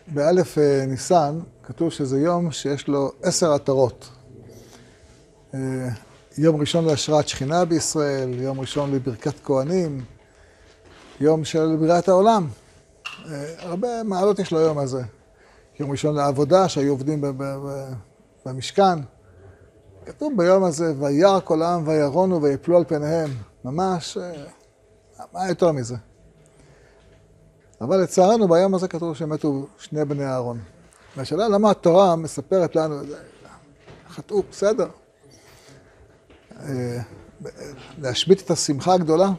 באלף ניסן כתוב שזה יום שיש לו 10 עטרות. יום ראשון להשראת שכינה בישראל, יום ראשון לברכת כהנים, יום של בריאת העולם. הרבה מעלות יש ליום הזה. יום ראשון לעבודה, שהיו עובדים במשכן. כתוב ביום הזה, וירא כל העם וירונו ויפלו על פניהם. ממש, מה יותר מזה? אבל לצערנו ביום הזה כתוב שמתו 2 בני אהרון. והשאלה למה התורה מספרת לנו, חטאו, בסדר. להשבית את השמחה הגדולה.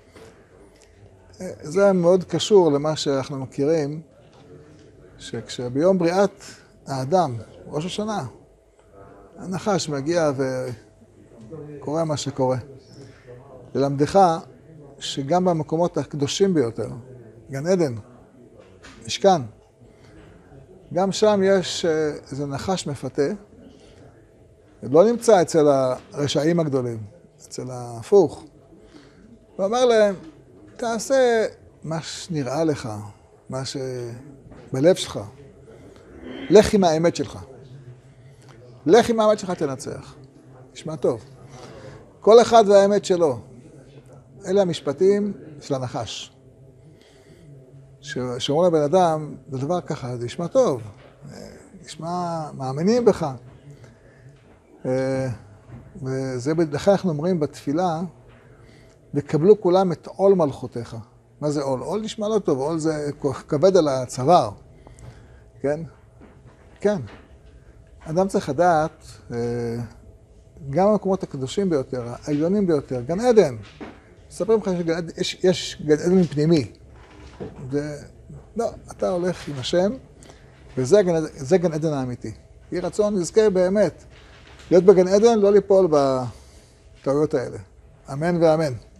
זה מאוד קשור למה שאנחנו מכירים, שכשביום בריאת האדם, ראש השנה, הנחש מגיע וקורה מה שקורה. ללמדך שגם במקומות הקדושים ביותר, גן עדן, משכן, גם שם יש איזה נחש מפתה, לא נמצא אצל הרשעים הגדולים, אצל ההפוך. הוא אומר להם, תעשה מה שנראה לך, מה שבלב שלך. לך עם האמת שלך. לך עם האמת שלך תנצח. נשמע טוב. כל אחד והאמת שלו. אלה המשפטים של הנחש. שאומרים לבן אדם, זה דבר ככה, זה נשמע טוב. נשמע, מאמינים בך. ולכן אנחנו אומרים בתפילה, וקבלו כולם את עול מלכותיך. מה זה עול? עול נשמע לא טוב, עול זה כבד על הצוואר. כן? כן. אדם צריך לדעת, גם המקומות הקדושים ביותר, העליונים ביותר, גן עדן. מספרים לך שיש גן עדן פנימי. לא, אתה הולך עם השם, וזה גן עדן האמיתי. יהי רצון, נזכה באמת. להיות בגן עדן, לא ליפול בטעויות האלה. אמן ואמן.